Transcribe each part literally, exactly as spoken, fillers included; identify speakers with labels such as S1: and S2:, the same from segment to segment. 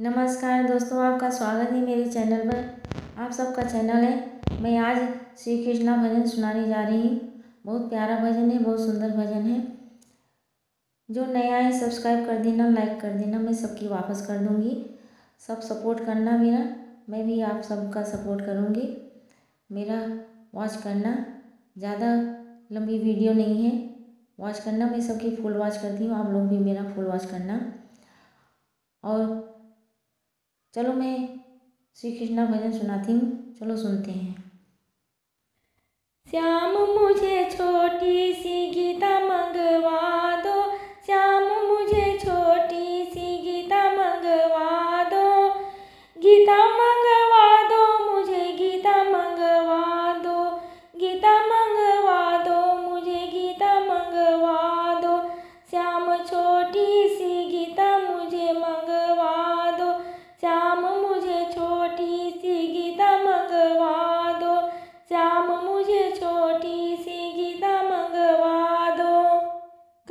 S1: नमस्कार दोस्तों, आपका स्वागत है मेरे चैनल पर। आप सबका चैनल है। मैं आज श्री कृष्णा भजन सुनाने जा रही हूँ। बहुत प्यारा भजन है, बहुत सुंदर भजन है। जो नया है सब्सक्राइब कर देना, लाइक कर देना, मैं सबकी वापस कर दूँगी। सब सपोर्ट करना मेरा, मैं भी आप सबका सपोर्ट करूँगी। मेरा वॉच करना, ज़्यादा लंबी वीडियो नहीं है, वॉच करना। मैं सबकी फुल वॉच करती हूँ, आप लोग भी मेरा फुल वॉच करना। और चलो मैं श्री कृष्णा भजन सुनाती हूँ, चलो सुनते हैं। श्याम मुझे छोटी सी गीता मंगवा दो, श्याम मुझे छोटी सी गीता मंगवा दो, गीता मंगवा दो, मुझे गीता मंगवा दो, गीता मंगवा दो, मुझे गीता मंगवा दो। श्याम छोटी सी गीता मुझे मंगवा दो, श्याम मुझे छोटी सी गीता मंगवा दो, श्याम मुझे छोटी सी गीता मंगवा दो।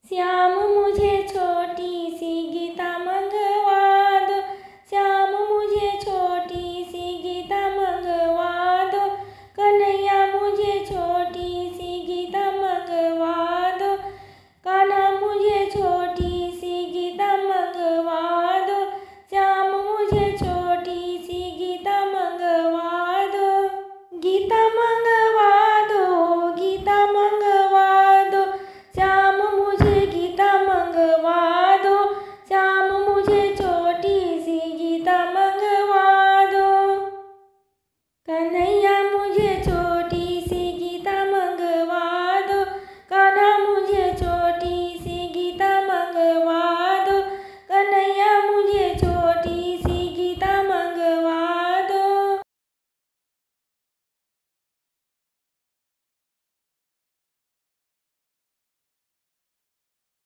S1: श्याम मुझे